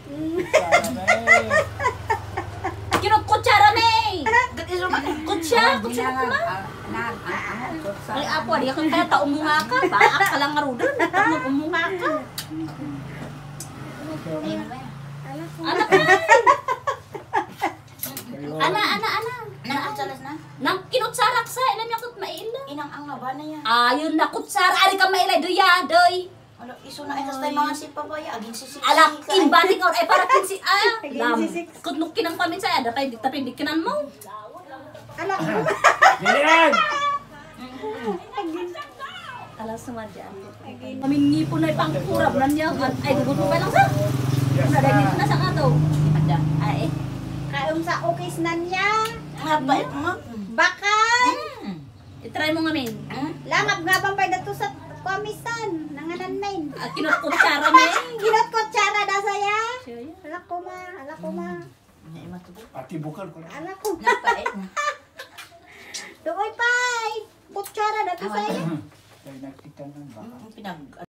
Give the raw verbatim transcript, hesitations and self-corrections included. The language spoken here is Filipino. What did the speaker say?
Kinukutsara may. Kutsya, kutsya ko ma. Ay apo, di ka kaya ta umunga ka. Baak ka lang ngarudan. Umunga ka. Anak ka. Ana, ana, ana. Nakutsaras na? Nang kinutsarak sa, ilam yung kut maila. Inang ang nga ba na yan? Ayun na kutsara, ari ka maila, doya, doy. Ano, iso na itas tayo mga sipabaya, aging sisik. Alak, inbating or ay para kinsi, ah. Aging Lam, sisik. kutnuk kinang pamin sa, ada tayo, tapi dikinan mo. Anak ko. Lilian! Alas sumadya. Kamingi po na ipangkurap na niya, ay gugun mo pa lang sa. Ada dito na sa kato. Ada. Ay, Kaong sa ukis na niya. Nga ba ito mo? Bakal. itry mo ngamin. Langap nga bang pwede to sa komisan. Nanganan main. At kinukutsara may. Ginot ko tsara na saya. Alak ko ma. Alak ko ma. Ati bukal ko na. Alak ko. Napait na. Tuoy pa. Kutsara na to saya. Kaya nakita ng baka. Pinag